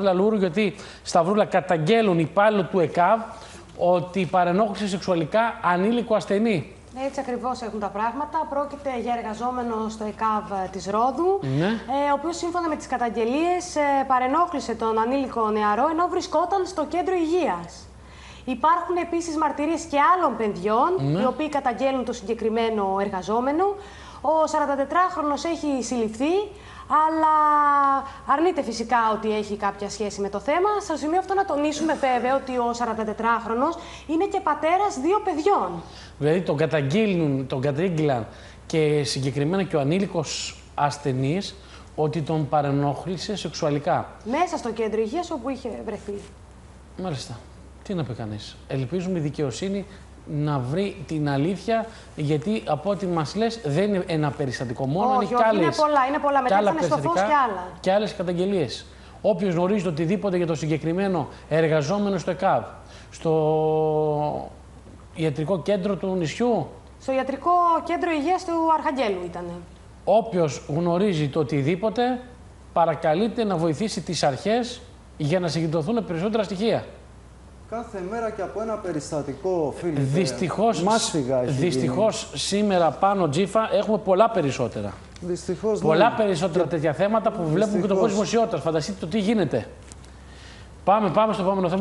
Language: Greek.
Λαλούρου, γιατί Σταυρούλα καταγγέλουν υπάλληλοι του ΕΚΑΒ ότι παρενόχλησε σεξουαλικά ανήλικο ασθενή. Έτσι ακριβώς έχουν τα πράγματα. Πρόκειται για εργαζόμενο στο ΕΚΑΒ της Ρόδου, ο οποίος σύμφωνα με τις καταγγελίες παρενόχλησε τον ανήλικο νεαρό ενώ βρισκόταν στο κέντρο υγείας. Υπάρχουν επίσης μαρτυρίες και άλλων παιδιών, οι οποίοι καταγγέλνουν το συγκεκριμένο εργαζόμενο. Ο 44χρονος έχει συλληφθεί, αλλά αρνείται φυσικά ότι έχει κάποια σχέση με το θέμα. Στο σημείο αυτό να τονίσουμε βέβαια ότι ο 44χρονος είναι και πατέρας 2 παιδιών. Δηλαδή τον κατήγγειλαν και συγκεκριμένα και ο ανήλικος ασθενής ότι τον παρενόχλησε σεξουαλικά. Μέσα στο κέντρο υγείας όπου είχε βρεθεί. Μάλιστα. Τι να πει κανείς. Ελπίζουμε η δικαιοσύνη να βρει την αλήθεια, γιατί από ό,τι μας λες δεν είναι ένα περιστατικό μόνο. Όχι, είναι πολλά. Μετά θα είναι στο φως και άλλα. Και άλλες καταγγελίες. Όποιος γνωρίζει οτιδήποτε για το συγκεκριμένο εργαζόμενο στο ΕΚΑΒ, στο ιατρικό κέντρο του νησιού. Στο ιατρικό κέντρο υγείας του Αρχαγγέλου ήταν. Όποιος γνωρίζει το οτιδήποτε, παρακαλείται να βοηθήσει τις αρχές για να συγκεντρωθούν περισσότερα στοιχεία. Κάθε μέρα και από ένα περιστατικό, φίλοι. Δυστυχώς σήμερα πάνω Τζίφα έχουμε πολλά περισσότερα. Δυστυχώς, πολλά περισσότερα τέτοια θέματα που βλέπουμε και το κόσμο δημοσιότητας. Φανταστείτε το τι γίνεται. Πάμε στο επόμενο θέμα.